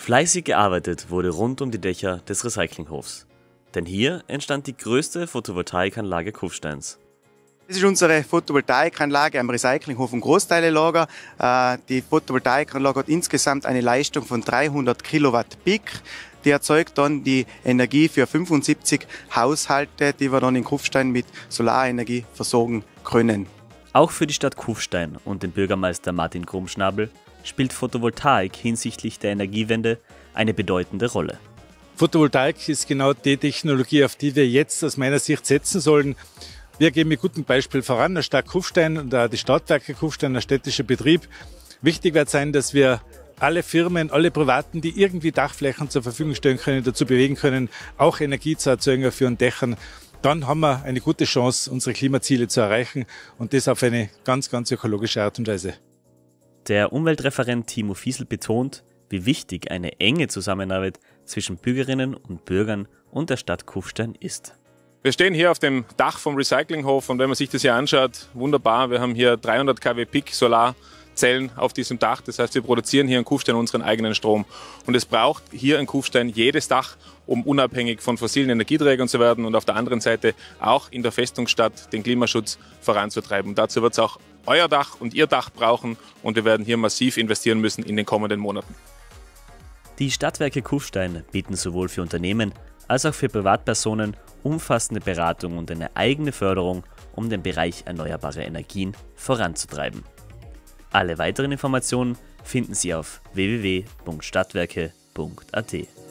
Fleißig gearbeitet wurde rund um die Dächer des Recyclinghofs. Denn hier entstand die größte Photovoltaikanlage Kufsteins. Das ist unsere Photovoltaikanlage am Recyclinghof und Großteilelager. Die Photovoltaikanlage hat insgesamt eine Leistung von 300 Kilowatt Peak. Die erzeugt dann die Energie für 75 Haushalte, die wir dann in Kufstein mit Solarenergie versorgen können. Auch für die Stadt Kufstein und den Bürgermeister Martin Krumschnabel spielt Photovoltaik hinsichtlich der Energiewende eine bedeutende Rolle. Photovoltaik ist genau die Technologie, auf die wir jetzt aus meiner Sicht setzen sollen. Wir gehen mit gutem Beispiel voran, der Stadt Kufstein und auch die Stadtwerke Kufstein, der städtische Betrieb. Wichtig wird sein, dass wir alle Firmen, alle Privaten, die irgendwie Dachflächen zur Verfügung stellen können, dazu bewegen können, auch Energie zu erzeugen auf ihren Dächern. Dann haben wir eine gute Chance, unsere Klimaziele zu erreichen und das auf eine ganz, ganz ökologische Art und Weise. Der Umweltreferent Timo Fiesel betont, wie wichtig eine enge Zusammenarbeit zwischen Bürgerinnen und Bürgern und der Stadt Kufstein ist. Wir stehen hier auf dem Dach vom Recyclinghof und wenn man sich das hier anschaut, wunderbar, wir haben hier 300 kW Peak Solarzellen auf diesem Dach. Das heißt, wir produzieren hier in Kufstein unseren eigenen Strom. Und es braucht hier in Kufstein jedes Dach, um unabhängig von fossilen Energieträgern zu werden und auf der anderen Seite auch in der Festungsstadt den Klimaschutz voranzutreiben. Dazu wird es auch euer Dach und ihr Dach brauchen und wir werden hier massiv investieren müssen in den kommenden Monaten. Die Stadtwerke Kufstein bieten sowohl für Unternehmen als auch für Privatpersonen umfassende Beratung und eine eigene Förderung, um den Bereich erneuerbare Energien voranzutreiben. Alle weiteren Informationen finden Sie auf www.stadtwerke.at.